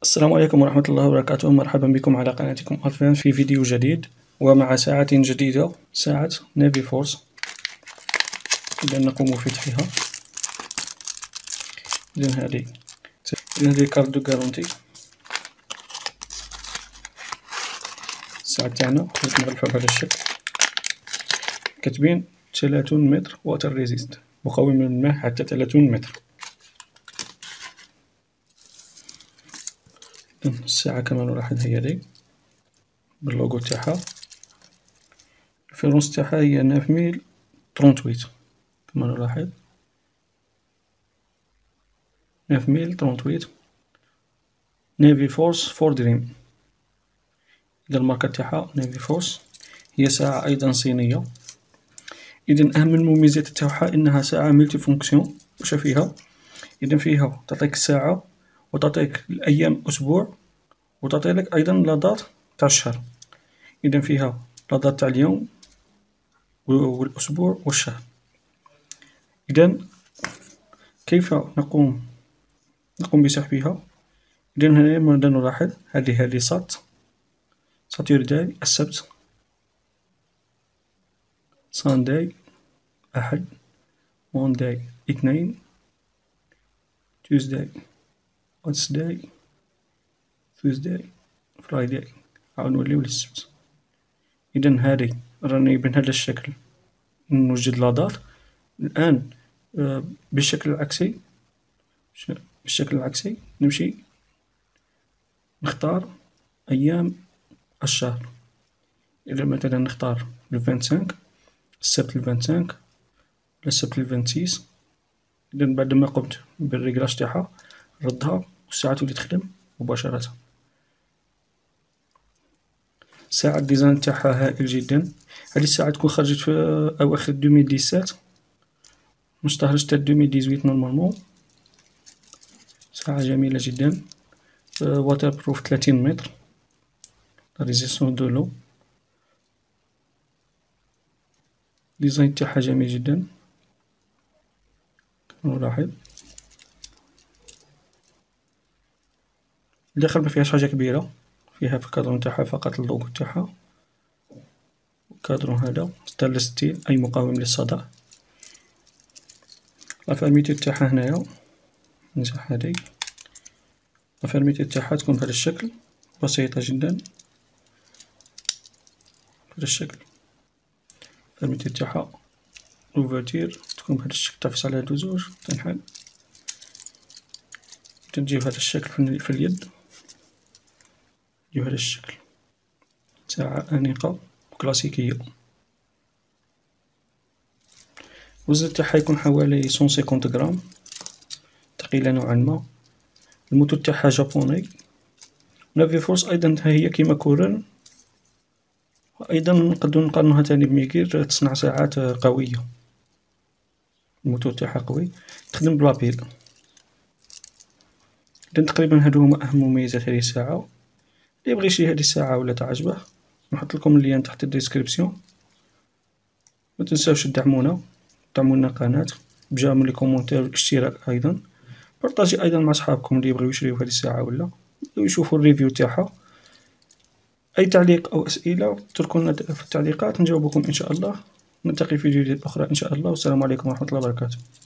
السلام عليكم ورحمة الله وبركاته. مرحبا بكم على قناتكم أرفان في فيديو جديد ومع ساعة جديدة، ساعة نافي فورس. إذا نقوم بفتحها. إذا هذه كارت دو غارونتي. الساعة تاعنا مغلفة بهذا الشكل، كاتبين 30 متر واتر ريزيست، مقاوم للماء حتى 30 متر. الساعة كما نلاحظ هي دي باللوغو تاعها. الريفيرونس تاعها هي 9038 كما نلاحظ 9038 نافي فورس فور دريم. إذا الماركة تاعها نافي فورس، هي ساعة أيضا صينية. إذا أهم المميزات تاعها إنها ساعة ملتي فونكسيون. واش فيها؟ إذا فيها تعطيك الساعة وتعطيك الأيام أسبوع، وتعطيلك أيضا لادات تاع الشهر. إذا فيها لادات تاع اليوم والأسبوع والشهر. إذا كيف نقوم بسحبها؟ إذا هنا ماذا نلاحظ؟ هذه ساتيرداي السبت، سانداي أحد، مونداي اثنين، تيوزداي، وينسداي، ثيوزداي، فرايداي. عاود نوليو للسبت. إذا هذه راني بهذا الشكل نوجد لادات. الآن بالشكل العكسي نمشي نختار أيام الشهر. إذا مثلا نختار ل25 السبت ل25 ولا السبت ل26. إذا بعد ما قمت بالريغلاج تاعها نردها والساعة تولي تخدم مباشرة. الساعة الديزاين تاعها هائل جدا. هذه الساعة تكون خرجت في أواخر 2017 من شهر 6 2018 نورمالمون. ساعة جميلة جدا، واتر بروف 30 متر، ريزيستون دو لو. ديزاين تاعها جميل جدا نلاحظ. الداخل ما فيهاش حاجة كبيرة، فيها في الكادرون تاعها فقط اللوغو تاعها. الكادرون هذا ستانلس ستيل أي مقاوم للصدى. لافيرميتور تاعها هنايا نمسح هادي. لافيرميتور تاعها تكون بهذا الشكل، بسيطة جدا بهذا الشكل. لافيرميتور تاعها لوفرتير تكون بهذا الشكل، تعفس على هادو زوج تنحل. تجي بهذا الشكل في اليد، تجي بهذا الشكل. ساعة أنيقة كلاسيكية. الوزن تاعها يكون حوالي 150 غرام، ثقيلة نوعا ما. الموتور تاعها جابوني. نافي فورس أيضا هي كيما كورن، وأيضا نقدرو نقارنوها تاني بميغير، تصنع ساعات قوية. الموتور تاعها قوي، تخدم بلا بيل. إذا تقريبا هادو هما أهم مميزات هذه الساعة. اللي يبغي يشري هذه الساعة ولا تعجبه نحط لكم اللين تحت الديسكريبسيون. ما تنساوش تدعمونا القناة بجانب لي كومونتير والاشتراك. أيضا بارطاجي أيضا مع صحابكم اللي يبغيو يشريو هذه الساعة ولا يشوفوا الريفيو تاعها. أي تعليق أو أسئلة اتركولنا في التعليقات، نجاوبكم إن شاء الله. نلتقي في فيديوهات أخرى إن شاء الله، والسلام عليكم ورحمة الله وبركاته.